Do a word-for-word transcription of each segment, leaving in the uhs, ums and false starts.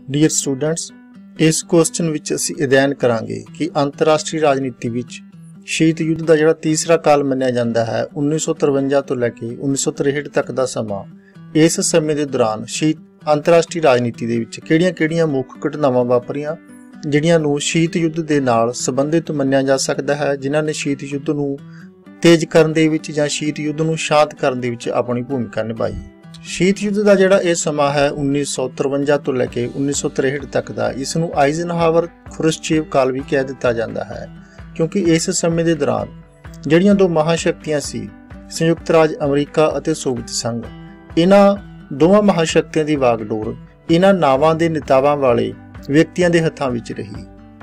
Dear students, इस question विच असीं अध्ययन करांगे कि अंतरराष्ट्रीय राजनीति विच शीत युद्ध का जिहड़ा तीसरा काल मन्निया जाता है उन्नीस सौ तिरवंजा तो लैके उन्नीस सौ तिरहठ तक का समा। इस समय के दौरान शीत अंतरराष्ट्रीय राजनीति दे विच किहड़ियां-किहड़ियां मुख घटनावां वापरियां जिहड़ियां नूं शीत युद्ध दे नाल संबंधित मन्निया जा सकदा है, जिन्हां ने शीत युद्ध नूं तेज करन दे विच जां शीत युद्ध नूं शांत करन दे विच अपनी भूमिका निभाई। शीत युद्ध का जिहड़ा यह समा है उन्नीस सौ तिरवंजा तो लैके उन्नीस सौ तिरहठ तक का, इसनूं आइजनहावर खुरुश्चेव काल भी कह दिता जाता है, क्योंकि इस समय के दौरान जिहड़ियां दो महाशक्तियां सी संयुक्त राज अमरीका और सोवियत संघ, इन्हां दोवां महाशक्तियां की वागडोर इन्हां नावां दे नेतावां वाले व्यक्तियों के हत्थां विच रही।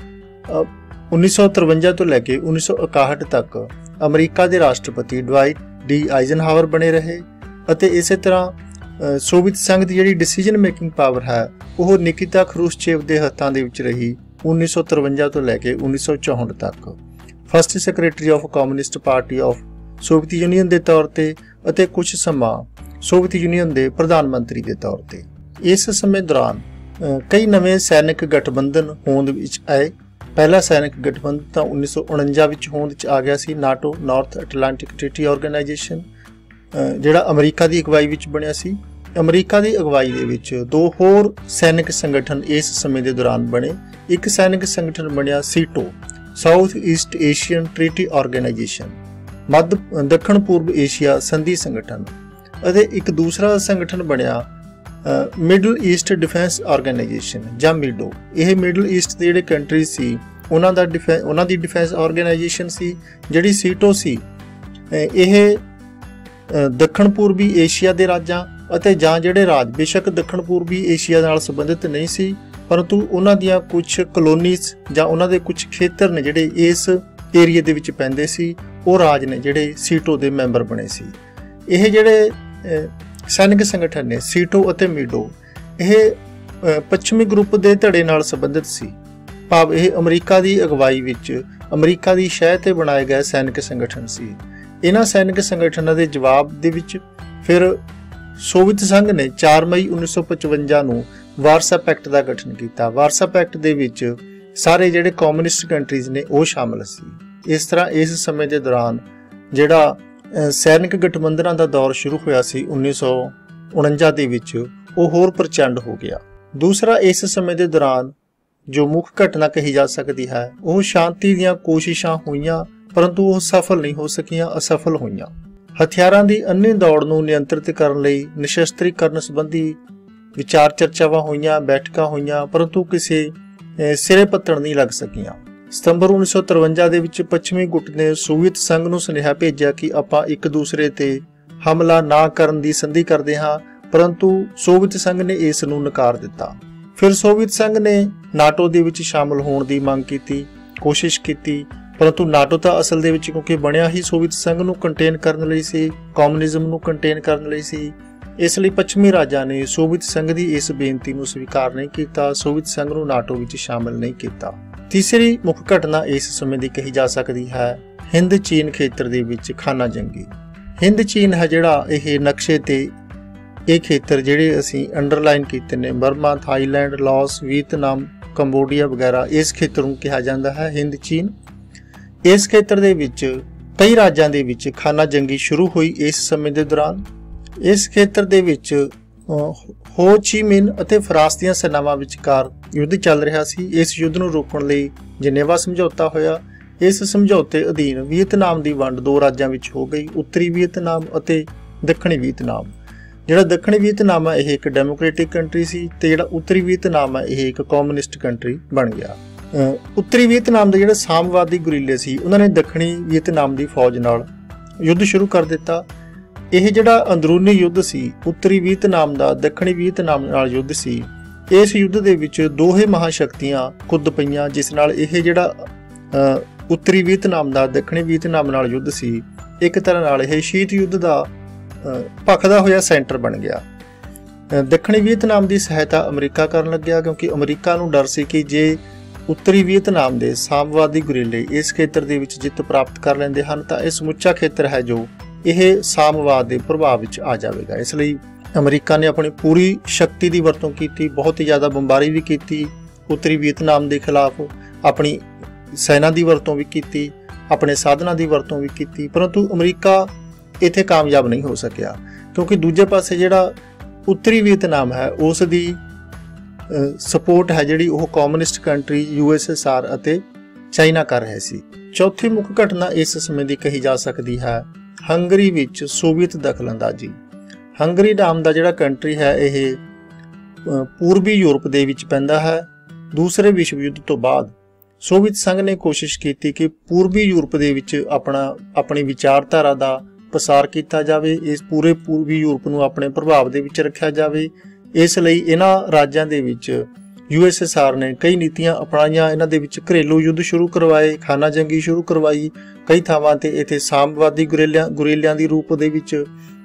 उन्नीस सौ तिरवंजा तो लैके उन्नीस सौ इकाहठ तक अमरीका के राष्ट्रपति डवाइट डी आइजनहावर बने रहे और इस तरह सोवियत संघ की जिहड़ी डिसीजन मेकिंग पावर है वह निकिता खुरुश्चेव के हत्थां दे विच रही उन्नीस सौ तिरवंजा तो लैके उन्नीस सौ चौंठ तक। First secretary of Communist Party of Soviet Union के तौर पर और कुछ समा सोवियत यूनीयन के प्रधानमंत्री के तौर पर। इस समय दौरान कई नवे सैनिक गठबंधन होंद विच आए। पहला सैनिक गठबंधन तो उन्नीस सौ उणंजा विच होंद विच आ गया सी, NATO North Atlantic Treaty Organisation, जिहड़ा अमरीका की अगवाई विच बनिया सी। अमरीका की अगवाई दे विच दो होर सैनिक संगठन इस समय के दौरान बने। एक सैनिक संगठन बनिया SEATO South East Asian Treaty Organisation, मध्य दक्षिण पूर्व एशिया संधि संगठन, और एक दूसरा संगठन बनिया मिडल ईस्ट डिफेंस ऑर्गेनाइजेशन जां मीडो। यह मिडल ईस्ट के जिहड़े कंट्रीज सी उन्हां दा डिफेंस उन्हां दी डिफेंस ऑर्गेनाइजेशन सी। जिहड़ी सीटो सी यह दक्षिण पूर्वी एशिया के राज्यां ਅਤੇ ਜਾਂ ਜਿਹੜੇ ਰਾਜ बेशक दक्षिण पूर्वी एशिया ਨਾਲ संबंधित नहीं सी, परंतु उन्हां दियां कुछ कलोनीज ਜਾਂ ਉਹਨਾਂ ਦੇ कुछ खेतर ने ਜਿਹੜੇ ਇਸ ਏਰੀਏ ਦੇ ਵਿੱਚ ਪੈਂਦੇ ਸੀ, ਉਹ ਰਾਜ ਨੇ ਜਿਹੜੇ ਸੀਟੋ ਦੇ ਮੈਂਬਰ ਬਣੇ ਸੀ। ਇਹ ਜਿਹੜੇ ਸੈਨਿਕ ਸੰਗਠਨ ਨੇ ਸੀਟੋ ਅਤੇ ਮੀਡੋ, ਇਹ ਪੱਛਮੀ ਗਰੁੱਪ ਦੇ ਧੜੇ ਨਾਲ ਸੰਬੰਧਿਤ ਸੀ। ਭਾਵ ਇਹ ਅਮਰੀਕਾ ਦੀ ਅਗਵਾਈ ਵਿੱਚ ਅਮਰੀਕਾ ਦੀ ਸ਼ਹਿ ਤੇ ਬਣਾਏ ਗਏ ਸੈਨਿਕ ਸੰਗਠਨ ਸੀ। ਇਹਨਾਂ ਸੈਨਿਕ ਸੰਗਠਨਾਂ ਦੇ ਜਵਾਬ ਦੇ ਵਿੱਚ ਫਿਰ सोवियत संघ ने चार मई उन्नीस सौ पचवंजा नूं वारसा पैक्ट का गठन किया। वारसा पैक्ट दे विच सारे जिहड़े कम्युनिस्ट कंट्रीज ने वो शामिल सी। इस तरह इस समय के दौरान जिहड़ा सैनिक गठबंधनां दा दौर शुरू होया सी उन्नीस सौ उणंजा दे विच, वो होर प्रचंड हो गया। दूसरा इस समय के दौरान जो मुख्य घटना कही जा सकती है वो शांति दीयां कोशिशां होईयां, परंतु वो सफल नहीं हो सकियां, असफल होईयां। हथियारां दी अन्नी दौड़ नूं नियंत्रित करन लई निशस्त्रीकरण संबंधी विचार चर्चावां होईयां, बैठकां होईयां, परंतु किसी सिरे पत्तण नहीं लग सकियां। सतंबर उन्नीस सौ तिरवंजा दे विच पश्चिमी गुट ने सोवियत संघ नूं सुनेहा भेजिया कि आपां एक दूसरे ते हमला ना करन दी संधि करदे हां, परंतु सोवियत संघ ने इस नूं नकार दिता। फिर सोवियत संघ ने नाटो दे विच शामिल होण दी मंग कीती, कोशिश कीती, परंतु नाटो तो असल दे विच क्योंकि बनया ही सोवियत संघ नूं कंटेन करन लई सी, कम्युनिज्म नूं कंटेन करन लई सी, इसलिए पश्चिमी राजां ने सोवियत संघ की इस बेनती नूं स्वीकार नहीं किया, सोवियत संघ नूं नाटो विच शामिल नहीं किया। तीसरी मुख्य घटना इस समय की कही जा सकती है हिंद चीन खेत्र दे विच खाना जंगी। हिंद चीन है जिहड़ा यह नक्शे ते ये खेत्र जिहड़े असीं अंडरलाइन कीते ने, Burma, Thailand, Laos, Vietnam, Cambodia वगैरह, इस खेत्र नूं कहा जाता है हिंद चीन। इस खेत्र दे विच कई राज्यां दे विच खाना जंगी शुरू हुई इस समय के दौरान। इस खेत्र दे विच हो ची मिन ਅਤੇ ਫਰਾਂਸ ਦੀਆਂ ਸੈਨਾਵਾਂ ਵਿਚਕਾਰ युद्ध ਚੱਲ ਰਿਹਾ ਸੀ। ਇਸ युद्ध ਨੂੰ ਰੋਕਣ ਲਈ ਜਨੇਵਾ ਸਮਝੌਤਾ ਹੋਇਆ। ਇਸ ਸਮਝੌਤੇ ਅਧੀਨ ਵੀਅਤਨਾਮ ਦੀ ਵੰਡ ਦੋ ਰਾਜਾਂ ਵਿੱਚ ਹੋ ਗਈ, ਉੱਤਰੀ ਵੀਅਤਨਾਮ ਅਤੇ ਦੱਖਣੀ ਵੀਅਤਨਾਮ। ਜਿਹੜਾ ਦੱਖਣੀ ਵੀਅਤਨਾਮ ਹੈ ਇਹ ਇੱਕ ਡੈਮੋਕ੍ਰੈਟਿਕ ਕੰਟਰੀ ਸੀ ਤੇ ਜਿਹੜਾ ਉੱਤਰੀ ਵੀਅਤਨਾਮ ਹੈ ਇਹ ਇੱਕ ਕਮਿਊਨਿਸਟ ਕੰਟਰੀ ਬਣ ਗਿਆ। उत्तरी वियतनाम के जिहड़े सामवादी गुरीले सी उन्होंने दक्षिणी वियतनाम की फौज नाल युद्ध शुरू कर दिता। यह जिहड़ा अंदरूनी युद्ध सी उत्तरी वियतनाम का दक्षिणी वियतनाम नाल युद्ध सी, इस युद्ध दे विच दोहे महाशक्तियां कुद पईयां, जिस नाल यह जिहड़ा उत्तरी वियतनाम का दक्षिणी वियतनाम नाल युद्ध सी एक तरह नाल यह शीत युद्ध का भखदा होया सेंटर बन गया। दक्षिणी वियतनाम की सहायता अमरीका करन लग्या, क्योंकि अमरीका नूं डर सी कि जे उत्तरी वियतनाम के सामवादी गुरीले इस खेत्र के विच जित प्राप्त कर लेंदे हन तां इह समुच्चा खेत्र है जो यह सामवाद के प्रभाव विच आ जाएगा। इसलिए ਅਮਰੀਕਾ ਨੇ ਆਪਣੀ ਪੂਰੀ ਸ਼ਕਤੀ ਦੀ ਵਰਤੋਂ ਕੀਤੀ, ਬਹੁਤ ਹੀ ਜ਼ਿਆਦਾ ਬੰਬਾਰੀ ਵੀ ਕੀਤੀ, ਉੱਤਰੀ ਵੀਅਤਨਾਮ ਦੇ ਖਿਲਾਫ ਆਪਣੀ ਸੈਨਾ ਦੀ ਵਰਤੋਂ ਵੀ ਕੀਤੀ, ਆਪਣੇ ਸਾਧਨਾਂ ਦੀ ਵਰਤੋਂ ਵੀ ਕੀਤੀ, ਪਰੰਤੂ ਅਮਰੀਕਾ ਇੱਥੇ ਕਾਮਯਾਬ ਨਹੀਂ ਹੋ ਸਕਿਆ ਕਿਉਂਕਿ ਦੂਜੇ ਪਾਸੇ ਜਿਹੜਾ ਉੱਤਰੀ ਵੀਅਤਨਾਮ ਹੈ ਉਸ ਦੀ ਸਪੋਰਟ ਹੈ ਜਿਹੜੀ ਉਹ communist country U S S R ਅਤੇ ਚਾਈਨਾ ਕਰ ਰਹੇ ਸੀ। ਚੌਥੀ ਮੁੱਖ ਘਟਨਾ ਇਸ ਸਮੇਂ ਦੀ ਕਹੀ ਜਾ ਸਕਦੀ ਹੈ ਹੰਗਰੀ ਵਿੱਚ ਸੋਵੀਅਤ ਦਖਲਅੰਦਾਜ਼ੀ। ਹੰਗਰੀ ਨਾਮ ਦਾ ਜਿਹੜਾ ਕੰਟਰੀ ਹੈ ਇਹ ਪੂਰਬੀ ਯੂਰਪ ਦੇ ਵਿੱਚ ਪੈਂਦਾ ਹੈ। ਦੂਸਰੇ ਵਿਸ਼ਵ ਯੁੱਧ ਤੋਂ ਬਾਅਦ ਸੋਵੀਅਤ ਸੰਘ ਨੇ ਕੋਸ਼ਿਸ਼ ਕੀਤੀ ਕਿ ਪੂਰਬੀ ਯੂਰਪ ਦੇ ਵਿੱਚ ਆਪਣਾ ਆਪਣੀ ਵਿਚਾਰਧਾਰਾ ਦਾ ਪਸਾਰ ਕੀਤਾ ਜਾਵੇ, ਇਸ ਪੂਰੇ ਪੂਰਬੀ ਯੂਰਪ ਨੂੰ ਆਪਣੇ ਪ੍ਰਭਾਵ ਦੇ ਵਿੱਚ ਰੱਖਿਆ ਜਾਵੇ। ਇਸ ਲਈ ਇਹਨਾਂ ਰਾਜਾਂ ਦੇ ਵਿੱਚ ਯੂ ਐਸ ਐਸ ਆਰ ਨੇ ਕਈ ਨੀਤੀਆਂ ਅਪਣਾਈਆਂ, ਇਹਨਾਂ ਦੇ ਵਿੱਚ ਘਰੇਲੂ ਯੁੱਧ ਸ਼ੁਰੂ ਕਰਵਾਏ, ਖਾਨਾ ਜੰਗੀ ਸ਼ੁਰੂ ਕਰਵਾਈ, ਕਈ ਥਾਵਾਂ ਤੇ ਇੱਥੇ ਸਾਮਵਾਦੀ ਗੁਰੀਲਿਆਂ ਗੁਰੀਲਿਆਂ ਦੀ ਰੂਪ ਦੇ ਵਿੱਚ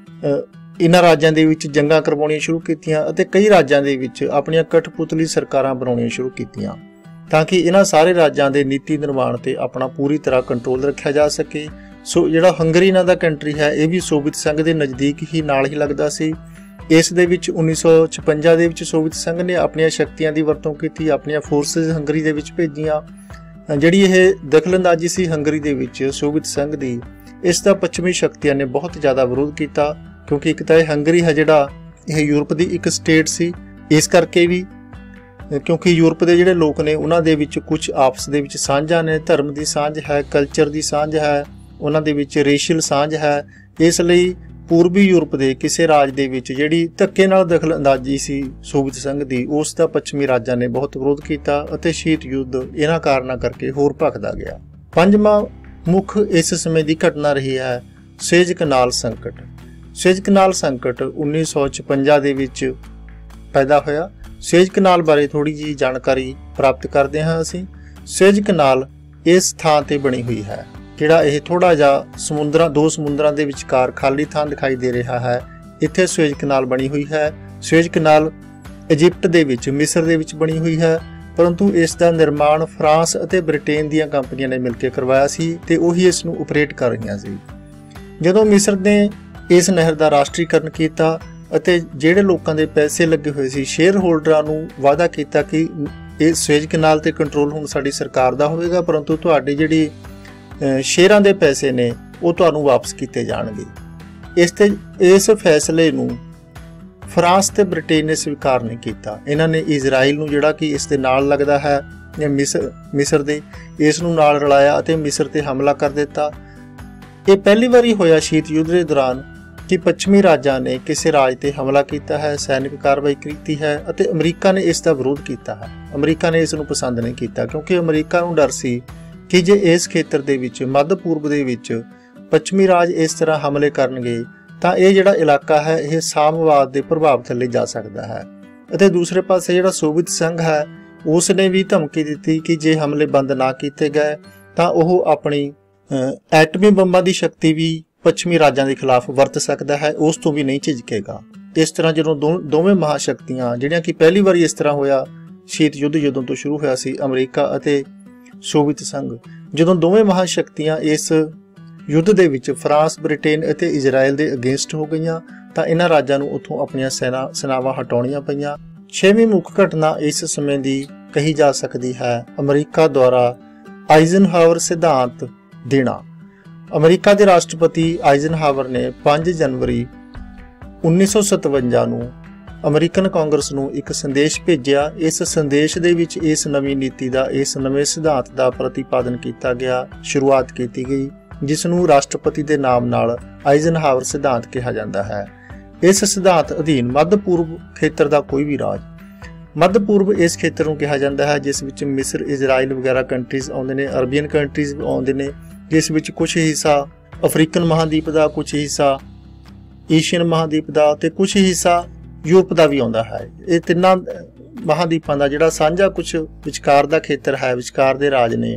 ਇਹਨਾਂ ਰਾਜਾਂ ਦੇ ਵਿੱਚ ਜੰਗਾਂ ਕਰਵਾਉਣੀਆਂ ਸ਼ੁਰੂ ਕੀਤੀਆਂ ਅਤੇ ਕਈ ਰਾਜਾਂ ਦੇ ਵਿੱਚ ਆਪਣੀਆਂ ਕਠਪੁਤਲੀ ਸਰਕਾਰਾਂ ਬਣਾਉਣੀਆਂ ਸ਼ੁਰੂ ਕੀਤੀਆਂ ਤਾਂ ਕਿ ਇਹਨਾਂ ਸਾਰੇ ਰਾਜਾਂ ਦੇ ਨੀਤੀ ਨਿਰਮਾਣ ਤੇ ਆਪਣਾ ਪੂਰੀ ਤਰ੍ਹਾਂ ਕੰਟਰੋਲ ਰੱਖਿਆ ਜਾ ਸਕੇ। ਸੋ ਜਿਹੜਾ ਹੰਗਰੀ ਨਾਂ ਦਾ ਕੰਟਰੀ ਹੈ ਇਹ ਵੀ ਸੋਵੀਅਤ ਸੰਘ ਦੇ ਨਜ਼ਦੀਕ ਹੀ ਨਾਲ ਹੀ ਲੱਗਦਾ ਸੀ। ਇਸ ਦੇ ਵਿੱਚ ਉੱਨੀ ਸੌ ਛਪੰਜਾ ਦੇ ਵਿੱਚ ਸੋਵੀਅਤ ਸੰਘ ਨੇ ਆਪਣੀਆਂ ਸ਼ਕਤੀਆਂ ਦੀ ਵਰਤੋਂ ਕੀਤੀ, ਆਪਣੀਆਂ ਫੋਰਸਿਸ ਹੰਗਰੀ ਦੇ ਵਿੱਚ ਭੇਜੀਆਂ। ਜਿਹੜੀ ਇਹ ਦਖਲਅੰਦਾਜ਼ੀ ਸੀ ਹੰਗਰੀ ਦੇ ਵਿੱਚ ਸੋਵੀਅਤ ਸੰਘ ਦੀ, ਇਸ ਦਾ ਪੱਛਮੀ ਸ਼ਕਤੀਆਂ ਨੇ ਬਹੁਤ ਜ਼ਿਆਦਾ ਵਿਰੋਧ ਕੀਤਾ ਕਿਉਂਕਿ ਇੱਕ ਤਾਂ ਇਹ ਹੰਗਰੀ ਹੈ ਜਿਹੜਾ ਇਹ ਯੂਰਪ ਦੀ ਇੱਕ ਸਟੇਟ ਸੀ, ਇਸ ਕਰਕੇ ਵੀ ਕਿਉਂਕਿ ਯੂਰਪ ਦੇ ਜਿਹੜੇ ਲੋਕ ਨੇ ਉਹਨਾਂ ਦੇ ਵਿੱਚ ਕੁਝ ਆਪਸ ਦੇ ਵਿੱਚ ਸਾਂਝਾਂ ਨੇ, ਧਰਮ ਦੀ ਸਾਂਝ ਹੈ, ਕਲਚਰ ਦੀ ਸਾਂਝ ਹੈ, ਉਹਨਾਂ ਦੇ ਵਿੱਚ ਰੇਸ਼ੀਅਲ ਸਾਂਝ ਹੈ। ਇਸ ਲਈ ਪੂਰਬੀ ਯੂਰਪ ਦੇ ਕਿਸੇ ਰਾਜ ਦੇ ਵਿੱਚ ਜਿਹੜੀ ਧੱਕੇ ਨਾਲ ਦਖਲਅੰਦਾਜ਼ੀ ਸੀ ਸੋਵੀਅਤ ਸੰਘ ਦੀ, ਉਸ ਦਾ ਪੱਛਮੀ ਰਾਜਾਂ ਨੇ ਬਹੁਤ ਵਿਰੋਧ ਕੀਤਾ ਅਤੇ ਸ਼ੀਤ ਯੁੱਧ ਇਹਨਾਂ ਕਾਰਨਾਂ ਕਰਕੇ ਹੋਰ ਭਖਦਾ ਗਿਆ। ਪੰਜਵਾਂ ਮੁੱਖ ਇਸ ਸਮੇਂ ਦੀ ਘਟਨਾ ਰਹੀ ਹੈ ਸੇਜ ਕਨਾਲ ਸੰਕਟ। ਸੇਜ ਕਨਾਲ ਸੰਕਟ ਉੱਨੀ ਸੌ ਛਪੰਜਾ ਦੇ ਵਿੱਚ ਪੈਦਾ ਹੋਇਆ। ਸੇਜ ਕਨਾਲ ਬਾਰੇ ਥੋੜੀ ਜਿਹੀ ਜਾਣਕਾਰੀ ਪ੍ਰਾਪਤ ਕਰਦੇ ਹਾਂ ਅਸੀਂ। ਸੇਜ ਕਨਾਲ ਇਸ ਥਾਂ ਤੇ ਬਣੀ ਹੋਈ ਹੈ ਜਿਹੜਾ ਇਹ ਥੋੜਾ ਜਿਹਾ ਸਮੁੰਦਰਾਂ ਦੋ ਸਮੁੰਦਰਾਂ ਦੇ ਵਿਚਕਾਰ ਖਾਲੀ ਥਾਂ ਦਿਖਾਈ ਦੇ ਰਿਹਾ ਹੈ, ਇੱਥੇ ਸੂਏਜ ਕਨਾਲ ਬਣੀ ਹੋਈ ਹੈ। ਸੂਏਜ ਕਨਾਲ ਇਜਿਪਟ ਦੇ ਵਿੱਚ, ਮਿਸਰ ਦੇ ਵਿੱਚ ਬਣੀ ਹੋਈ ਹੈ, ਪਰੰਤੂ ਇਸ ਦਾ ਨਿਰਮਾਣ ਫਰਾਂਸ ਅਤੇ ਬ੍ਰਿਟੇਨ ਦੀਆਂ ਕੰਪਨੀਆਂ ਨੇ ਮਿਲ ਕੇ ਕਰਵਾਇਆ ਸੀ ਤੇ ਉਹੀ ਇਸ ਨੂੰ ਆਪਰੇਟ ਕਰ ਰਹੀਆਂ ਸੀ। ਜਦੋਂ ਮਿਸਰ ਨੇ ਇਸ ਨਹਿਰ ਦਾ ਰਾਸ਼ਟਰੀਕਰਨ ਕੀਤਾ ਅਤੇ ਜਿਹੜੇ ਲੋਕਾਂ ਦੇ ਪੈਸੇ ਲੱਗੇ ਹੋਏ ਸੀ ਸ਼ੇਅਰ ਹੋਲਡਰਾਂ ਨੂੰ ਵਾਅਦਾ ਕੀਤਾ ਕਿ ਇਹ ਸੂਏਜ ਕਨਾਲ ਤੇ ਕੰਟਰੋਲ ਹੁਣ ਸਾਡੀ ਸਰਕਾਰ ਦਾ ਹੋਵੇਗਾ, ਪਰੰਤੂ ਤੁਹਾਡੀ ਜਿਹੜੀ ਸ਼ੇਅਰਾਂ ਦੇ ਪੈਸੇ ਨੇ ਉਹ ਤੁਹਾਨੂੰ ਵਾਪਸ ਕੀਤੇ ਜਾਣਗੇ। ਇਸ ਤੇ ਇਸ ਫੈਸਲੇ ਨੂੰ ਫਰਾਂਸ ਤੇ ਬ੍ਰਿਟੇਨ ਨੇ ਸਵੀਕਾਰ ਨਹੀਂ ਕੀਤਾ। ਇਹਨਾਂ ਨੇ ਇਜ਼ਰਾਈਲ ਨੂੰ ਜਿਹੜਾ ਕਿ ਇਸ ਦੇ ਨਾਲ ਲੱਗਦਾ ਹੈ ਮਿਸਰ ਮਿਸਰ ਦੇ, ਇਸ ਨੂੰ ਨਾਲ ਰਲਾਇਆ ਅਤੇ ਮਿਸਰ ਤੇ ਹਮਲਾ ਕਰ ਦਿੱਤਾ। ਇਹ ਪਹਿਲੀ ਵਾਰੀ ਹੋਇਆ ਸ਼ੀਤ ਯੁੱਧ ਦੇ ਦੌਰਾਨ ਕਿ ਪੱਛਮੀ ਰਾਜਾਂ ਨੇ ਕਿਸੇ ਰਾਜ ਤੇ ਹਮਲਾ ਕੀਤਾ ਹੈ, ਸੈਨਿਕ ਕਾਰਵਾਈ ਕੀਤੀ ਹੈ ਅਤੇ ਅਮਰੀਕਾ ਨੇ ਇਸ ਦਾ ਵਿਰੋਧ ਕੀਤਾ ਹੈ। ਅਮਰੀਕਾ ਨੇ ਇਸ ਨੂੰ ਪਸੰਦ ਨਹੀਂ ਕੀਤਾ ਕਿਉਂਕਿ ਅਮਰੀਕਾ ਨੂੰ ਡਰ ਸੀ ਕਿ ਜੇ ਇਸ ਖੇਤਰ ਦੇ ਵਿੱਚ ਮੱਧ ਪੂਰਬ ਦੇ ਵਿੱਚ ਪੱਛਮੀ ਰਾਜ ਇਸ ਤਰ੍ਹਾਂ ਹਮਲੇ ਕਰਨਗੇ ਤਾਂ ਇਹ ਜਿਹੜਾ ਇਲਾਕਾ ਹੈ ਇਹ ਸਾਮਵਾਦ ਦੇ ਪ੍ਰਭਾਵ ਥੱਲੇ ਜਾ ਸਕਦਾ ਹੈ। ਅਤੇ ਦੂਸਰੇ ਪਾਸੇ ਜਿਹੜਾ ਸੋਵੀਅਤ ਸੰਘ ਹੈ ਉਸ ਨੇ ਵੀ ਧਮਕੀ ਦਿੱਤੀ ਕਿ ਜੇ ਹਮਲੇ ਬੰਦ ਨਾ ਕੀਤੇ ਗਏ ਤਾਂ ਉਹ ਆਪਣੀ ਐਟਮੀ ਬੰਬਾਂ ਦੀ ਸ਼ਕਤੀ ਵੀ ਪੱਛਮੀ ਰਾਜਾਂ ਦੇ ਖਿਲਾਫ ਵਰਤ ਸਕਦਾ ਹੈ, ਉਸ ਤੋਂ ਵੀ ਨਹੀਂ ਝਿਜਕੇਗਾ। ਇਸ ਤਰ੍ਹਾਂ ਜਦੋਂ ਦੋ ਦੋਵੇਂ ਮਹਾਸ਼ਕਤੀਆਂ ਜਿਹੜੀਆਂ ਕਿ ਪਹਿਲੀ ਵਾਰੀ ਇਸ ਤਰ੍ਹਾਂ ਹੋਇਆ ਸ਼ੀਤ ਯੁੱਧ ਜਦੋਂ ਤੋਂ ਸ਼ੁਰੂ ਹੋਇਆ ਸੀ ਅਮਰੀਕਾ ਅਤੇ ਸੋਵੀਅਤ ਸੰਘ, ਜਦੋਂ ਦੋਵੇਂ ਮਹਾਸ਼ਕਤੀਆਂ ਇਸ ਯੁੱਧ ਦੇ ਵਿੱਚ ਫਰਾਂਸ, ਬ੍ਰਿਟੇਨ ਅਤੇ ਇਜ਼ਰਾਈਲ ਦੇ ਅਗੇਂਸਟ ਹੋ ਗਈਆਂ ਤਾਂ ਇਹਨਾਂ ਰਾਜਾਂ ਨੂੰ ਉੱਥੋਂ ਆਪਣੀਆਂ ਸੈਨਾ ਸੈਨਾਵਾਂ ਹਟਾਉਣੀਆਂ ਪਈਆਂ। ਛੇਵੀਂ ਮੁੱਖ ਘਟਨਾ ਇਸ ਸਮੇਂ ਦੀ ਕਹੀ ਜਾ ਸਕਦੀ ਹੈ ਅਮਰੀਕਾ ਦੁਆਰਾ ਆਈਜ਼ਨਹਾਵਰ ਸਿਧਾਂਤ ਦੇਣਾ। ਅਮਰੀਕਾ ਦੇ ਰਾਸ਼ਟਰਪਤੀ ਆਈਜ਼ਨਹਾਵਰ ਨੇ ਪੰਜ ਜਨਵਰੀ ਉੱਨੀ ਸੌ ਸਤਵੰਜਾ ਨੂੰ ਅਮਰੀਕਨ ਕਾਂਗਰਸ ਨੂੰ ਇੱਕ ਸੰਦੇਸ਼ ਭੇਜਿਆ। ਇਸ ਸੰਦੇਸ਼ ਦੇ ਵਿੱਚ ਇਸ ਨਵੀਂ ਨੀਤੀ ਦਾ, ਇਸ ਨਵੇਂ ਸਿਧਾਂਤ ਦਾ ਪ੍ਰਤੀਪਾਦਨ ਕੀਤਾ ਗਿਆ, ਸ਼ੁਰੂਆਤ ਕੀਤੀ ਗਈ, ਜਿਸ ਨੂੰ ਰਾਸ਼ਟਰਪਤੀ ਦੇ ਨਾਮ ਨਾਲ ਆਈਜ਼ਨਹਾਵਰ ਸਿਧਾਂਤ ਕਿਹਾ ਜਾਂਦਾ ਹੈ। ਇਸ ਸਿਧਾਂਤ ਅਧੀਨ ਮੱਧ ਪੂਰਬ ਖੇਤਰ ਦਾ ਕੋਈ ਵੀ ਰਾਜ, ਮੱਧ ਪੂਰਬ ਇਸ ਖੇਤਰ ਨੂੰ ਕਿਹਾ ਜਾਂਦਾ ਹੈ ਜਿਸ ਵਿੱਚ ਮਿਸਰ, ਇਜ਼ਰਾਈਲ ਵਗੈਰਾ ਕੰਟਰੀਜ਼ ਆਉਂਦੇ ਨੇ, ਅਰਬੀਅਨ ਕੰਟਰੀਜ਼ ਆਉਂਦੇ ਨੇ, ਜਿਸ ਵਿੱਚ ਕੁਝ ਹਿੱਸਾ ਅਫਰੀਕਨ ਮਹਾਦੀਪ ਦਾ, ਕੁਝ ਹਿੱਸਾ ਏਸ਼ੀਅਨ ਮਹਾਦੀਪ ਦਾ ਤੇ ਕੁਝ ਹਿੱਸਾ ਯੂਰਪ ਦਾ ਵੀ ਆਉਂਦਾ ਹੈ। ਇਹ ਤਿੰਨਾਂ ਮਹਾਦੀਪਾਂ ਦਾ ਜਿਹੜਾ ਸਾਂਝਾ ਕੁਝ ਵਿਚਕਾਰ ਦਾ ਖੇਤਰ ਹੈ, ਵਿਚਕਾਰ ਦੇ ਰਾਜ ਨੇ,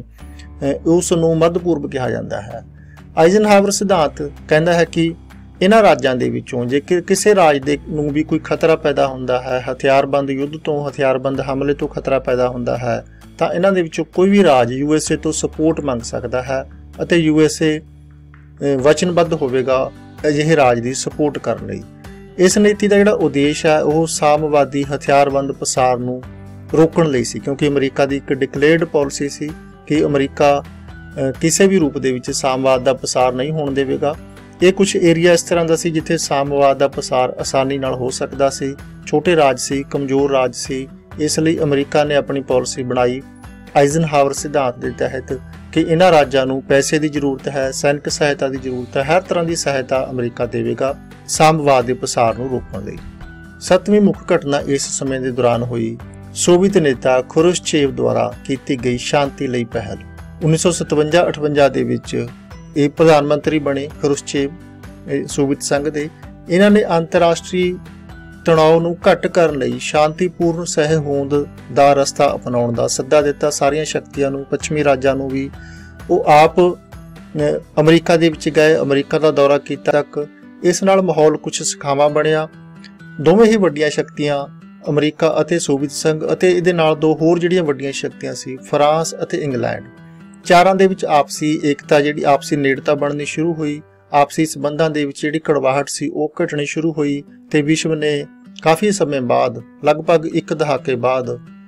ਉਸ ਨੂੰ ਮੱਧ ਪੂਰਬ ਕਿਹਾ ਜਾਂਦਾ ਹੈ। ਆਈਜ਼ਨਹਾਵਰ ਸਿਧਾਂਤ ਕਹਿੰਦਾ ਹੈ ਕਿ ਇਹਨਾਂ ਰਾਜਾਂ ਦੇ ਵਿੱਚੋਂ ਜੇ ਕਿਸੇ ਰਾਜ ਦੇ ਨੂੰ ਵੀ ਕੋਈ ਖਤਰਾ ਪੈਦਾ ਹੁੰਦਾ ਹੈ, ਹਥਿਆਰਬੰਦ ਯੁੱਧ ਤੋਂ, ਹਥਿਆਰਬੰਦ ਹਮਲੇ ਤੋਂ ਖਤਰਾ ਪੈਦਾ ਹੁੰਦਾ ਹੈ ਤਾਂ ਇਹਨਾਂ ਦੇ ਵਿੱਚੋਂ ਕੋਈ ਵੀ ਰਾਜ ਯੂ ਐਸ ਏ ਤੋਂ ਸਪੋਰਟ ਮੰਗ ਸਕਦਾ ਹੈ ਅਤੇ ਯੂ ਐਸ ਏ ਵਚਨਬੱਧ ਹੋਵੇਗਾ ਅਜਿਹੇ ਰਾਜ ਦੀ ਸਪੋਰਟ ਕਰਨ ਲਈ। इस नीति का जिहड़ा उद्देश है वह सामवादी हथियारबंद पसार नूं रोकण लई सी, क्योंकि अमरीका की एक डिकलेयर्ड पॉलिसी सी कि अमरीका किसी भी रूप दे विच सामवाद का पसार नहीं होण देवेगा। ये कुछ एरिया इस तरह का सी जिथे सामवाद का पसार आसानी नाल हो सकता सी, छोटे राज सी, कमज़ोर राज सी। इसलिए अमरीका ने अपनी पॉलिसी बनाई आइजनहावर सिद्धांत के तहत कि इन्हां राज्यां नूं पैसे की जरूरत है, सैनिक सहायता की जरूरत है, हर तरह की सहायता अमरीका देवेगा सामवाद के पसार नूं रोकण लई। सतवीं मुख घटना इस समय के दौरान हुई सोवियत नेता खुरुश्चेव द्वारा की गई शांति लई पहल। उन्नीस सौ सतवंजा अठवंजा दे विच ये प्रधानमंत्री बने खुरुश्चेव सोवियत संघ के। इन्होंने अंतरराष्ट्रीय तनाव नूं घट करन लई शांतिपूर्ण सह होंद दा रस्ता अपनाउण दा सद्दा दिता। सारियां शक्तियां नूं, पश्चिमी राज्यां नूं भी वो आप अमरीका दे विच गए, अमरीका का दौरा कीता तक। इस नाल माहौल कुछ सुखावा बनिया। दोवें ही वड्डियां शक्तियां अमरीका अते सोवियत संघ अते इहदे नाल दो होर जिहड़ियां वड्डियां शक्तियां सी फ्रांस अते इंग्लैंड, चारां दे विच आपसी एकता जिहड़ी आपसी नेड़ता बननी शुरू हुई। आपसी संबंधां दे विच जिहड़ी कड़वाहट सी ओह घटनी शुरू हुई ते विश्व ने काफ़ी समय बाद लगभग एक दहाके बाद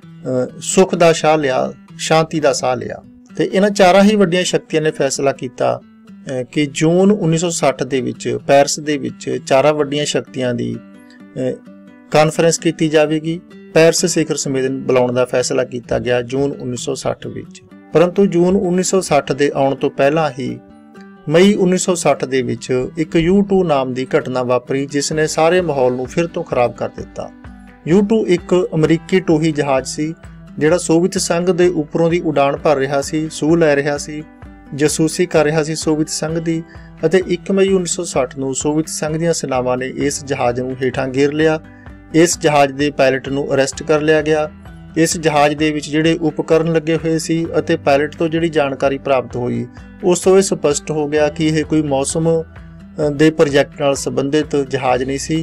सुख दा साह लिया, शांति दा साह लिया। ते इन्हां चारां ही वड्डियां शक्तियां ने फैसला कीता कि जून उन्नीस सौ सठ दे विच पैरिस दे विच चारां वड्डियां शक्तियां दी कॉन्फ्रेंस की जाएगी। पैरिस शिखर सम्मेलन बुलाउण दा फैसला किया गया जून उन्नीस सौ सठ विच। परंतु जून उन्नीस सौ सठ के आउण तो पहला ही मई उन्नीस सौ सठ दे विच एक यू टू नाम की घटना वापरी जिसने सारे माहौल नूं फिर तो खराब कर दिता। यू टू एक अमरीकी टोही जहाज सी जिहड़ा सोवियत संघ के उपरों की उड़ान भर रहा सी, सूह लै रहा सी, जसूसी कर रहा सी सोवियत संघ की। अते एक मई उन्नीस सौ सठ नूं सोवियत संघ दीआं सेनावां ने इस जहाज नूं हेठां घेर लिया। इस जहाज के पायलट नूं अरेस्ट कर लिया गया। इस जहाज दे विच जिहड़े उपकरण लगे हुए सी अते पायलट तो जिहड़ी जानकारी प्राप्त हुई उस तो यह स्पष्ट हो गया कि यह कोई मौसम दे प्रोजैक्ट नाल संबंधित जहाज नहीं सी।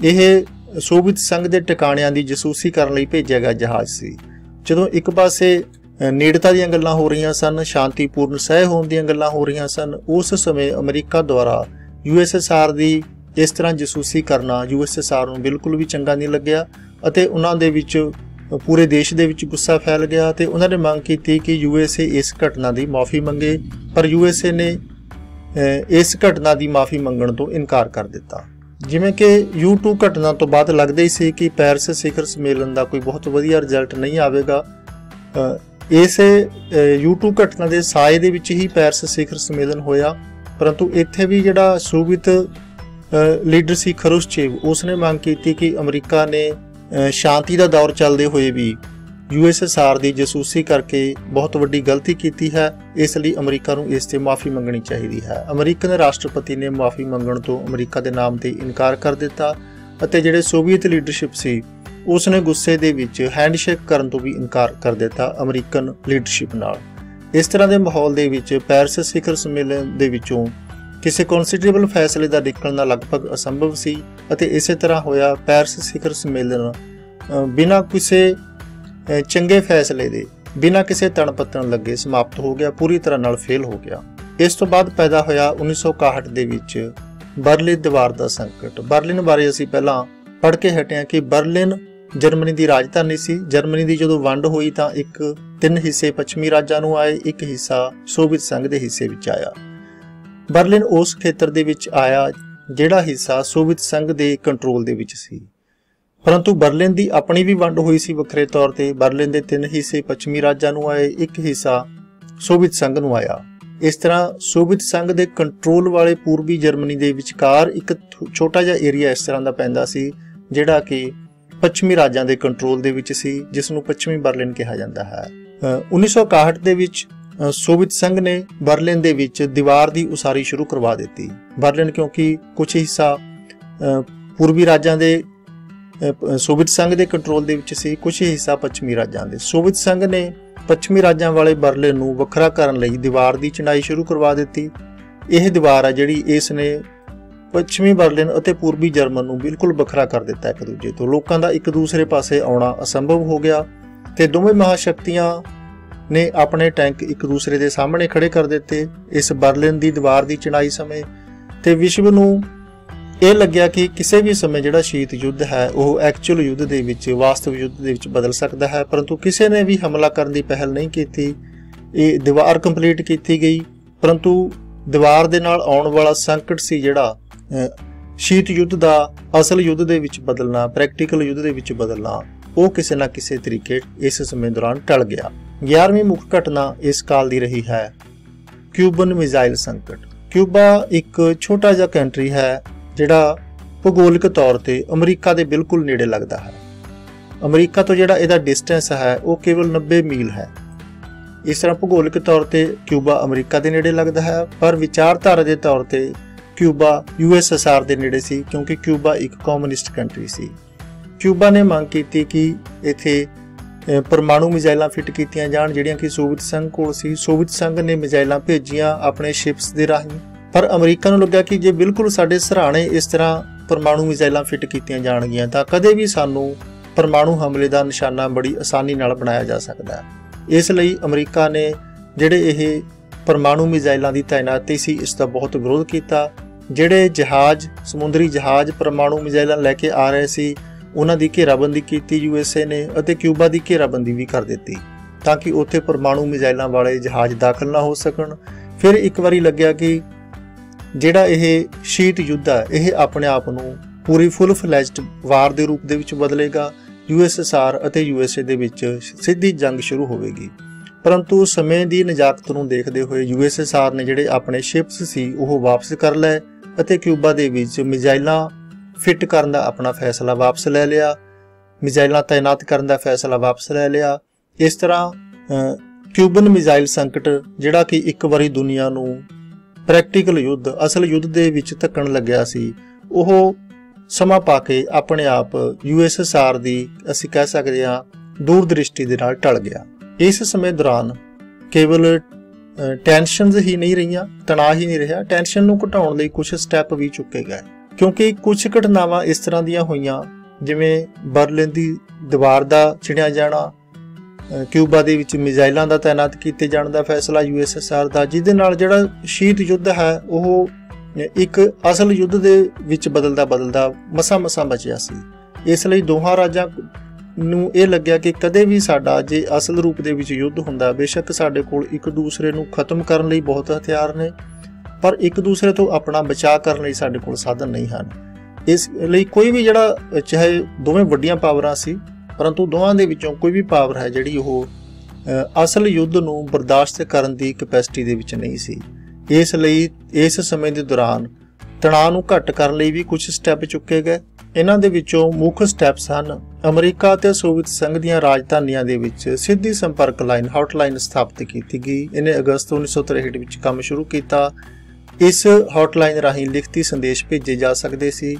यह सोवियत संघ के टिकाणियां दी जसूसी करने लई भेजिया गया जहाज सी। जदों एक पासे नेड़ता दीआं गल्लां हो रहीआं सन, शांतिपूर्ण सह होण दीआं गल्लां हो रहीआं सन, उस समय अमरीका द्वारा यू एस एस आर की इस तरह जसूसी करना यू एस एस आर नूं बिल्कुल भी चंगा नहीं लग्या अते उन्हां दे विच पूरे देश दे विच गुस्सा फैल गया ते उन्हां ने मंग की कि यू एस ए इस घटना की माफ़ी मंगे, पर यू एस ए ने इस घटना की माफ़ी मंगण तो इनकार कर दिता। जिवें कि यू टू घटना तो बाद लगदा ही सी कि पैरिस शिखर सम्मेलन का कोई बहुत वधिया रिजल्ट नहीं आवेगा। इस यू टू घटना के साए दे विच ही पैरिस शिखर सम्मेलन होया, परंतु इत्थे भी जिहड़ा सोवियत लीडर सी खुरुश्चेव उसने मांग की कि अमरीका ने शांति का दौर चलते हुए भी यू एस एस आर की जसूसी करके बहुत वड्डी गलती की है, इसलिए अमरीका नूं इस ते माफ़ी मंगनी चाहिए है। अमरीकन राष्ट्रपति ने माफ़ी मंगण तो अमरीका के नाम से इनकार कर दिता अते जिहड़े सोवियत लीडरशिप सी उसने गुस्से दे विच हैंडशेक करन तो भी इनकार कर दिता अमरीकन लीडरशिप नाल। इस तरह के माहौल दे विच पैरिस शिखर सम्मेलन दे विचों किसी कॉन्सिडरेबल फैसले का निकलना लगभग असंभव सी अते इसे तरह होया पैरिस शिखर सम्मेलन बिना किसी चंगे फैसले दे, बिना किसी तण पत्तण लगे समाप्त हो गया, पूरी तरह नाल फेल हो गया। इस तो बाद पैदा होया उन्नीस सौ इकाहठ दे विच बर्लिन दीवार का संकट। बर्लिन बारे असीं पहलां पढ़ के हटे कि बर्लिन जर्मनी की राजधानी सी। जर्मनी की जदों वंड हुई तां एक तीन हिस्से पश्चिमी राज्यां नूं आए, एक हिस्सा सोवियत संघ के हिस्से विच आया। बर्लिन उस खेतर दे विच आया जिहड़ा हिस्सा सोवियत संघ के कंट्रोल दे विच सी, परंतु बर्लिन की अपनी भी वंड हुई सी वखरे तौर पर। बर्लिन के तीन हिस्से पश्चिमी राज्यां नूं आए, एक हिस्सा सोवियत संघ नूं आया। इस तरह सोवियत संघ के कंट्रोल वाले पूर्वी जर्मनी के विचकार एक छोटा जिहा एरिया इस तरह का पैंदा सी जिहड़ा कि पश्चिमी राज्यां के कंट्रोल दे विच सी, जिसनूं पश्चिमी बर्लिन कहा जाता है। उन्नीस सौ इकाहठ दे विच सोवियत संघ ने बर्लिन दे विच दीवार की उसारी शुरू करवा दी। बर्लिन क्योंकि कुछ हिस्सा पूर्वी राज्यां दे सोवियत संघ के कंट्रोल दे विच सी, कुछ हिस्सा पश्चिमी राज्यां दे। सोवियत संघ ने पश्चिमी राज्यां वाले बर्लिन नूं वखरा करन लई दीवार की चढ़ाई शुरू करवा दी। यह दीवार है जिहड़ी इसने पश्चिमी बर्लिन अते पूर्वी जर्मन नूं बिल्कुल वखरा कर दिता एक दूजे तो। लोकां दा एक दूसरे पासे आउणा असंभव हो गया ते दोवें महाशक्तियां ने अपने टैंक एक दूसरे के सामने खड़े कर दिते इस बर्लिन की दीवार की चढ़ाई समय। ते विश्व नूं ਇਹ ਲੱਗਿਆ ਕਿ ਕਿਸੇ ਵੀ ਸਮੇਂ ਜਿਹੜਾ ਸ਼ੀਤ ਯੁੱਧ ਹੈ ਉਹ ਐਕਚੁਅਲ ਯੁੱਧ ਦੇ ਵਿੱਚ, ਵਾਸਤਵ ਯੁੱਧ ਦੇ ਵਿੱਚ ਬਦਲ ਸਕਦਾ ਹੈ। ਪਰੰਤੂ ਕਿਸੇ ਨੇ ਵੀ ਹਮਲਾ ਕਰਨ ਦੀ ਪਹਿਲ ਨਹੀਂ ਕੀਤੀ। ਇਹ ਦੀਵਾਰ ਕੰਪਲੀਟ ਕੀਤੀ ਗਈ, ਪਰੰਤੂ ਦੀਵਾਰ ਦੇ ਨਾਲ ਆਉਣ ਵਾਲਾ ਸੰਕਟ ਸੀ ਜਿਹੜਾ ਸ਼ੀਤ ਯੁੱਧ ਦਾ ਅਸਲ ਯੁੱਧ ਦੇ ਵਿੱਚ ਬਦਲਣਾ, ਪ੍ਰੈਕਟੀਕਲ ਯੁੱਧ ਦੇ ਵਿੱਚ ਬਦਲਣਾ, ਉਹ ਕਿਸੇ ਨਾ ਕਿਸੇ ਤਰੀਕੇ ਇਸ ਸਮੇਂ ਦੌਰਾਨ ਟਲ ਗਿਆ। ਗਿਆਰਵੀਂ ਮੁੱਖ ਘਟਨਾ ਇਸ ਕਾਲ ਦੀ ਰਹੀ ਹੈ ਕਿਊਬਨ ਮਿਜ਼ਾਈਲ ਸੰਕਟ। ਕਿਊਬਾ ਇੱਕ ਛੋਟਾ ਜਿਹਾ ਕੰਟਰੀ ਹੈ ਜਿਹੜਾ ਭੂਗੋਲਿਕ ਤੌਰ ਤੇ ਅਮਰੀਕਾ ਦੇ ਬਿਲਕੁਲ ਨੇੜੇ ਲੱਗਦਾ ਹੈ। ਅਮਰੀਕਾ ਤੋਂ ਜਿਹੜਾ ਇਹਦਾ ਡਿਸਟੈਂਸ ਹੈ ਉਹ ਕੇਵਲ ਨੱਬੇ ਮੀਲ ਹੈ। ਇਸ ਤਰ੍ਹਾਂ ਭੂਗੋਲਿਕ ਤੌਰ ਤੇ ਕਿਊਬਾ ਅਮਰੀਕਾ ਦੇ ਨੇੜੇ ਲੱਗਦਾ ਹੈ, ਪਰ ਵਿਚਾਰਧਾਰਾ ਦੇ ਤੌਰ ਤੇ Cuba U S S R ਦੇ ਨੇੜੇ ਸੀ, ਕਿਉਂਕਿ ਕਿਊਬਾ ਇੱਕ ਕਮਿਊਨਿਸਟ ਕੰਟਰੀ ਸੀ। ਕਿਊਬਾ ਨੇ ਮੰਗ ਕੀਤੀ ਕਿ ਇੱਥੇ ਪਰਮਾਣੂ ਮਿਜ਼ਾਈਲਾਂ ਫਿੱਟ ਕੀਤੀਆਂ ਜਾਣ, ਜਿਹੜੀਆਂ ਕਿ ਸੋਵੀਅਤ ਸੰਘ ਕੋਲ ਸੀ। ਸੋਵੀਅਤ ਸੰਘ ਨੇ ਮਿਜ਼ਾਈਲਾਂ ਭੇਜੀਆਂ ਆਪਣੇ ਸ਼ਿਪਸ ਦੇ ਰਾਹੀਂ, ਪਰ ਅਮਰੀਕਾ ਨੂੰ ਲੱਗਾ ਕਿ ਜੇ ਬਿਲਕੁਲ ਸਾਡੇ ਸਰਾਣੇ ਇਸ ਤਰ੍ਹਾਂ ਪਰਮਾਣੂ ਮਿਜ਼ਾਈਲਾਂ ਫਿੱਟ ਕੀਤੀਆਂ ਜਾਣਗੀਆਂ ਤਾਂ ਕਦੇ ਵੀ ਸਾਨੂੰ ਪਰਮਾਣੂ ਹਮਲੇ ਦਾ ਨਿਸ਼ਾਨਾ ਬੜੀ ਆਸਾਨੀ ਨਾਲ ਬਣਾਇਆ ਜਾ ਸਕਦਾ ਹੈ। ਇਸ ਲਈ ਅਮਰੀਕਾ ਨੇ ਜਿਹੜੇ ਇਹ ਪਰਮਾਣੂ ਮਿਜ਼ਾਈਲਾਂ ਦੀ ਤਾਇਨਾਤੀ ਸੀ ਇਸ ਦਾ ਬਹੁਤ ਵਿਰੋਧ ਕੀਤਾ। ਜਿਹੜੇ ਜਹਾਜ਼, ਸਮੁੰਦਰੀ ਜਹਾਜ਼ ਪਰਮਾਣੂ ਮਿਜ਼ਾਈਲਾਂ ਲੈ ਕੇ ਆ ਰਹੇ ਸੀ ਉਹਨਾਂ ਦੀ ਘੇਰਾਬੰਦੀ ਕੀਤੀ ਯੂ ਐਸ ਏ ਨੇ, ਅਤੇ ਕਿਊਬਾ ਦੀ ਘੇਰਾਬੰਦੀ ਵੀ ਕਰ ਦਿੱਤੀ ਤਾਂ ਕਿ ਉੱਥੇ ਪਰਮਾਣੂ ਮਿਜ਼ਾਈਲਾਂ ਵਾਲੇ ਜਹਾਜ਼ ਦਾਖਲ ਨਾ ਹੋ ਸਕਣ। ਫਿਰ ਇੱਕ ਵਾਰੀ ਲੱਗਿਆ ਕਿ ਜਿਹੜਾ ਇਹ ਸ਼ੀਤ ਯੁੱਧ ਹੈ ਇਹ ਆਪਣੇ ਆਪ ਨੂੰ ਪੂਰੀ ਫੁੱਲ ਫਲੈਜਡ ਵਾਰ ਦੇ ਰੂਪ ਦੇ ਵਿੱਚ ਬਦਲੇਗਾ। ਯੂ ਐਸ ਐਸ ਆਰ ਅਤੇ ਯੂ ਐਸ ਏ ਦੇ ਵਿੱਚ ਸਿੱਧੀ ਜੰਗ ਸ਼ੁਰੂ ਹੋਵੇਗੀ। ਪਰੰਤੂ ਸਮੇਂ ਦੀ ਨਜਾਕਤ ਨੂੰ ਦੇਖਦੇ ਹੋਏ ਯੂ ਐਸ ਐਸ ਆਰ ਨੇ ਜਿਹੜੇ ਆਪਣੇ ਸ਼ਿਪਸ ਸੀ ਉਹ ਵਾਪਸ ਕਰ ਲਏ ਅਤੇ ਕਿਊਬਾ ਦੇ ਵਿੱਚ ਮਿਜ਼ਾਈਲਾਂ ਫਿੱਟ ਕਰਨ ਦਾ ਆਪਣਾ ਫੈਸਲਾ ਵਾਪਸ ਲੈ ਲਿਆ, ਮਿਜ਼ਾਈਲਾਂ ਤਾਇਨਾਤ ਕਰਨ ਦਾ ਫੈਸਲਾ ਵਾਪਸ ਲੈ ਲਿਆ। ਇਸ ਤਰ੍ਹਾਂ ਕਿਊਬਨ ਮਿਜ਼ਾਈਲ ਸੰਕਟ ਜਿਹੜਾ ਕਿ ਇੱਕ ਵਾਰੀ ਦੁਨੀਆ ਨੂੰ ਪ੍ਰੈਕਟੀਕਲ ਯੁੱਧ, ਅਸਲ ਯੁੱਧ ਦੇ ਵਿੱਚ ਧੱਕਣ ਲੱਗਿਆ ਸੀ, ਉਹ ਸਮਾਂ ਪਾ ਕੇ ਆਪਣੇ ਆਪ ਯੂ ਐਸ ਐਸ ਆਰ ਦੀ ਅਸੀਂ ਕਹਿ ਸਕਦੇ ਹਾਂ ਦੂਰਦ੍ਰਿਸ਼ਟੀ ਦੇ ਨਾਲ ਟਲ ਗਿਆ। ਇਸ ਸਮੇਂ ਦੌਰਾਨ ਕੇਵਲ ਟੈਂਸ਼ਨਸ ਹੀ ਨਹੀਂ ਰਹੀਆਂ, ਤਣਾਅ ਹੀ ਨਹੀਂ ਰਿਹਾ, ਟੈਂਸ਼ਨ ਨੂੰ ਘਟਾਉਣ ਲਈ ਕੁਝ ਸਟੈਪ ਵੀ ਚੁੱਕੇ ਗਏ, ਕਿਉਂਕਿ ਕੁਝ ਘਟਨਾਵਾਂ ਇਸ ਤਰ੍ਹਾਂ ਦੀਆਂ ਹੋਈਆਂ ਜਿਵੇਂ ਬਰਲਿਨ ਦੀ ਦੀਵਾਰ ਦਾ ਚਿਣਿਆ ਜਾਣਾ, ਕਿਊਬਾ ਦੇ ਵਿੱਚ ਮਿਜ਼ਾਈਲਾਂ ਦਾ ਤਾਇਨਾਤ ਕੀਤੇ ਜਾਣ ਦਾ ਫੈਸਲਾ ਯੂ ਐਸ ਐਸ ਆਰ ਦਾ, ਜਿਹਦੇ ਨਾਲ ਜਿਹੜਾ ਸ਼ੀਤ ਯੁੱਧ ਹੈ ਉਹ ਇੱਕ ਅਸਲ ਯੁੱਧ ਦੇ ਵਿੱਚ ਬਦਲਦਾ ਬਦਲਦਾ ਮਸਾਂ ਮਸਾਂ ਬਚਿਆ ਸੀ। ਇਸ ਲਈ ਦੋਹਾਂ ਰਾਜਾਂ ਨੂੰ ਇਹ ਲੱਗਿਆ ਕਿ ਕਦੇ ਵੀ ਸਾਡਾ ਜੇ ਅਸਲ ਰੂਪ ਦੇ ਵਿੱਚ ਯੁੱਧ ਹੁੰਦਾ, ਬੇਸ਼ੱਕ ਸਾਡੇ ਕੋਲ ਇੱਕ ਦੂਸਰੇ ਨੂੰ ਖਤਮ ਕਰਨ ਲਈ ਬਹੁਤ ਹਥਿਆਰ ਨੇ, ਪਰ ਇੱਕ ਦੂਸਰੇ ਤੋਂ ਆਪਣਾ ਬਚਾਅ ਕਰਨ ਲਈ ਸਾਡੇ ਕੋਲ ਸਾਧਨ ਨਹੀਂ ਹਨ। ਇਸ ਲਈ ਕੋਈ ਵੀ ਜਿਹੜਾ, ਚਾਹੇ ਦੋਵੇਂ ਵੱਡੀਆਂ ਪਾਵਰਾਂ ਸੀ, ਪਰੰਤੂ ਦੋਵਾਂ ਦੇ ਵਿੱਚੋਂ ਕੋਈ ਵੀ ਪਾਵਰ ਹੈ ਜਿਹੜੀ ਉਹ ਅਸਲ ਯੁੱਧ ਨੂੰ ਬਰਦਾਸ਼ਤ ਕਰਨ ਦੀ ਕੈਪੈਸਿਟੀ ਦੇ ਵਿੱਚ ਨਹੀਂ ਸੀ। ਇਸ ਲਈ ਇਸ ਸਮੇਂ ਦੇ ਦੌਰਾਨ ਤਣਾਅ ਨੂੰ ਘੱਟ ਕਰਨ ਲਈ ਵੀ ਕੁਝ ਸਟੈਪ ਚੁੱਕੇ ਗਏ। ਇਹਨਾਂ ਦੇ ਵਿੱਚੋਂ ਮੁੱਖ ਸਟੈਪਸ ਹਨ ਅਮਰੀਕਾ ਅਤੇ ਸੋਵੀਅਤ ਸੰਘ ਦੀਆਂ ਰਾਜਧਾਨੀਆਂ ਦੇ ਵਿੱਚ ਸਿੱਧੀ ਸੰਪਰਕ ਲਾਈਨ, ਹੌਟਲਾਈਨ ਸਥਾਪਿਤ ਕੀਤੀ ਗਈ। ਇਹਨੇ ਅਗਸਤ ਉੱਨੀ ਸੌ ਤਰੇਹਠ ਵਿੱਚ ਕੰਮ ਸ਼ੁਰੂ ਕੀਤਾ। ਇਸ ਹੌਟਲਾਈਨ ਰਾਹੀਂ ਲਿਖਤੀ ਸੰਦੇਸ਼ ਭੇਜੇ ਜਾ ਸਕਦੇ ਸੀ।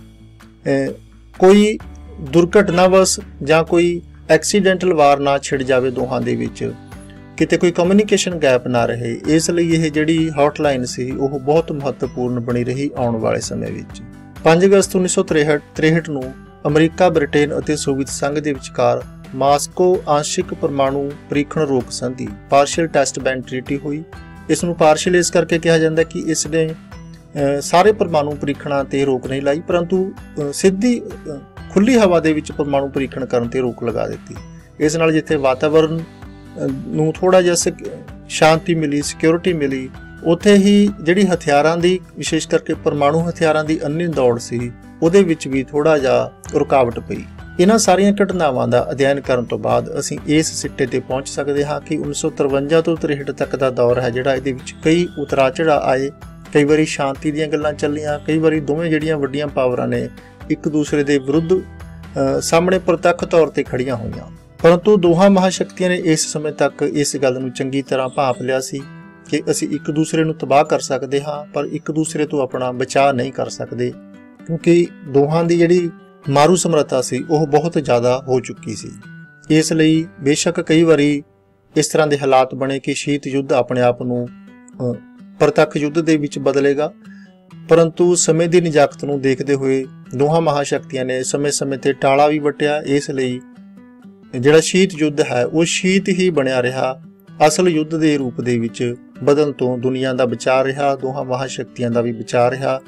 ਕੋਈ ਦੁਰਘਟਨਾਵਸ਼ ਜਾਂ ਕੋਈ ਐਕਸੀਡੈਂਟਲ ਵਾਰ ਨਾ ਛਿੜ ਜਾਵੇ ਦੋਹਾਂ ਦੇ ਵਿੱਚ, ਕਿਤੇ ਕੋਈ ਕਮਿਊਨੀਕੇਸ਼ਨ ਗੈਪ ਨਾ ਰਹੇ, ਇਸ ਲਈ ਇਹ ਜਿਹੜੀ ਹੌਟਲਾਈਨ ਸੀ ਉਹ ਬਹੁਤ ਮਹੱਤਵਪੂਰਨ ਬਣੀ ਰਹੀ ਆਉਣ ਵਾਲੇ ਸਮੇਂ ਵਿੱਚ। ਪੰਜ ਅਗਸਤ ਉੱਨੀ ਸੌ ਤਰੇਹਠ ਨੂੰ ਅਮਰੀਕਾ, ਬ੍ਰਿਟੇਨ ਅਤੇ ਸੋਵੀਅਤ ਸੰਘ ਦੇ ਵਿਚਕਾਰ ਮਾਸਕੋ ਆਂਸ਼ਿਕ ਪਰਮਾਣੂ ਪ੍ਰੀਖਣ ਰੋਕ ਸੰਧੀ, ਪਾਰਸ਼ੀਅਲ ਟੈਸਟ ਬੈਨ ਟ੍ਰੀਟੀ ਹੋਈ। ਇਸ ਨੂੰ ਪਾਰਸ਼ੀਅਲ ਇਸ ਕਰਕੇ ਕਿਹਾ ਜਾਂਦਾ ਕਿ ਇਸ ਨੇ ਸਾਰੇ ਪਰਮਾਣੂ ਪ੍ਰੀਖਣਾਂ ਤੇ ਰੋਕ ਨਹੀਂ ਲਾਈ, ਪਰੰਤੂ ਸਿੱਧੀ ਖੁੱਲੀ ਹਵਾ ਦੇ ਵਿੱਚ ਪਰਮਾਣੂ ਪ੍ਰੀਖਣ ਕਰਨ ਤੇ ਰੋਕ ਲਗਾ ਦਿੱਤੀ। ਇਸ ਨਾਲ ਜਿੱਥੇ ਵਾਤਾਵਰਨ ਨੂੰ ਥੋੜਾ ਜਿਹਾ ਸ਼ਾਂਤੀ ਮਿਲੀ, ਸਿਕਿਉਰਿਟੀ ਮਿਲੀ, ਉੱਥੇ ਹੀ ਜਿਹੜੀ ਹਥਿਆਰਾਂ ਦੀ, ਵਿਸ਼ੇਸ਼ ਕਰਕੇ ਪਰਮਾਣੂ ਹਥਿਆਰਾਂ ਦੀ ਅੰਨੀ ਦੌੜ ਸੀ, ਉਹਦੇ ਵਿੱਚ ਵੀ ਥੋੜਾ ਜਿਹਾ ਰੁਕਾਵਟ ਪਈ। ਇਹਨਾਂ ਸਾਰੀਆਂ ਘਟਨਾਵਾਂ ਦਾ ਅਧਿਐਨ ਕਰਨ ਤੋਂ ਬਾਅਦ ਅਸੀਂ ਇਸ ਸਿੱਟੇ ਤੇ ਪਹੁੰਚ ਸਕਦੇ ਹਾਂ ਕਿ ਉੱਨੀ ਸੌ ਤਰਵੰਜਾ ਤੋਂ ਤਰੇਹਠ ਤੱਕ ਦਾ ਦੌਰ ਹੈ ਜਿਹੜਾ, ਇਹਦੇ ਵਿੱਚ ਕਈ ਉਤਰਾ ਚੜ੍ਹਾਅ ਆਏ। ਕਈ ਵਾਰੀ ਸ਼ਾਂਤੀ ਦੀਆਂ ਗੱਲਾਂ ਚੱਲੀਆਂ, ਕਈ ਵਾਰੀ ਦੋਵੇਂ ਜਿਹੜੀਆਂ ਵੱਡੀਆਂ ਪਾਵਰਾਂ ਨੇ ਇੱਕ ਦੂਸਰੇ ਦੇ ਵਿਰੁੱਧ ਸਾਹਮਣੇ ਪ੍ਰਤੱਖ ਤੌਰ ਤੇ ਖੜੀਆਂ ਹੋਈਆਂ, ਪਰੰਤੂ ਦੋਹਾਂ ਮਹਾਸ਼ਕਤੀਆਂ ਨੇ ਇਸ ਸਮੇਂ ਤੱਕ ਇਸ ਗੱਲ ਨੂੰ ਚੰਗੀ ਤਰ੍ਹਾਂ ਭਾਂਪ ਲਿਆ ਸੀ ਕਿ ਅਸੀਂ ਇੱਕ ਦੂਸਰੇ ਨੂੰ ਤਬਾਹ ਕਰ ਸਕਦੇ ਹਾਂ, ਪਰ ਇੱਕ ਦੂਸਰੇ ਤੋਂ ਆਪਣਾ ਬਚਾਅ ਨਹੀਂ ਕਰ ਸਕਦੇ, ਕਿਉਂਕਿ ਦੋਹਾਂ ਦੀ ਜਿਹੜੀ ਮਾਰੂ ਸਮਰੱਥਾ ਸੀ ਉਹ ਬਹੁਤ ਜ਼ਿਆਦਾ ਹੋ ਚੁੱਕੀ ਸੀ। ਇਸ ਲਈ ਬੇਸ਼ੱਕ ਕਈ ਵਾਰੀ ਇਸ ਤਰ੍ਹਾਂ ਦੇ ਹਾਲਾਤ ਬਣੇ ਕਿ ਸ਼ੀਤ ਯੁੱਧ ਆਪਣੇ ਆਪ ਨੂੰ ਪ੍ਰਤੱਖ ਯੁੱਧ ਦੇ ਵਿੱਚ ਬਦਲੇਗਾ, ਪਰੰਤੂ ਸਮੇਂ ਦੀ ਨਜਾਕਤ ਨੂੰ ਦੇਖਦੇ ਹੋਏ ਦੋਹਾਂ ਮਹਾਸ਼ਕਤੀਆਂ ਨੇ ਸਮੇਂ-ਸਮੇਂ ਤੇ ਟਾਲਾ ਵੀ ਵੱਟਿਆ। ਇਸ ਲਈ ਜਿਹੜਾ ਸ਼ੀਤ ਯੁੱਧ ਹੈ ਉਹ ਸ਼ੀਤ ਹੀ ਬਣਿਆ ਰਿਹਾ, ਅਸਲ ਯੁੱਧ ਦੇ ਰੂਪ ਦੇ ਵਿੱਚ ਬਦਲਣ ਤੋਂ ਦੁਨੀਆ ਦਾ ਬਚਾਅ ਰਿਹਾ, ਦੋਹਾਂ ਮਹਾਸ਼ਕਤੀਆਂ ਦਾ ਵੀ ਬਚਾਅ ਰਿਹਾ।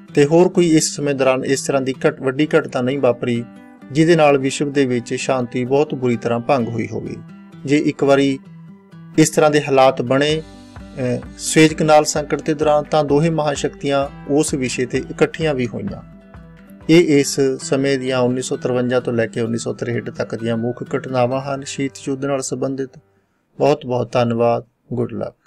ਤੇ ਹੋਰ ਕੋਈ ਇਸ ਸਮੇਂ ਦੌਰਾਨ ਇਸ ਤਰ੍ਹਾਂ ਦੀ ਘਟ ਵੱਡੀ ਘਟਨਾ ਨਹੀਂ ਵਾਪਰੀ ਜਿਹਦੇ ਨਾਲ ਵਿਸ਼ਵ ਦੇ ਵਿੱਚ ਸ਼ਾਂਤੀ ਬਹੁਤ ਬੁਰੀ ਤਰ੍ਹਾਂ ਭੰਗ ਹੋਈ ਹੋਵੇ। ਜੇ ਇੱਕ ਵਾਰੀ ਇਸ ਤਰ੍ਹਾਂ ਦੇ ਹਾਲਾਤ ਬਣੇ ਸੁਏਜ਼ ਕਨਾਲ ਸੰਕਟ ਦੇ ਦੌਰਾਨ ਤਾਂ ਦੋਹੇ ਮਹਾਸ਼ਕਤੀਆਂ ਉਸ ਵਿਸ਼ੇ ਤੇ ਇਕੱਠੀਆਂ ਵੀ ਹੋਈਆਂ। ਇਹ ਇਸ ਸਮੇਂ ਦੀਆਂ ਉੱਨੀ ਸੌ ਤਰਵੰਜਾ ਤੋਂ ਲੈ ਕੇ ਉੱਨੀ ਸੌ ਤਰੇਹਠ ਤੱਕ ਦੀਆਂ ਮੁੱਖ ਘਟਨਾਵਾਂ ਹਨ ਸ਼ੀਤ ਯੁੱਧ ਨਾਲ ਸੰਬੰਧਿਤ। ਬਹੁਤ ਬਹੁਤ ਧੰਨਵਾਦ। ਗੁੱਡ ਲੱਕ।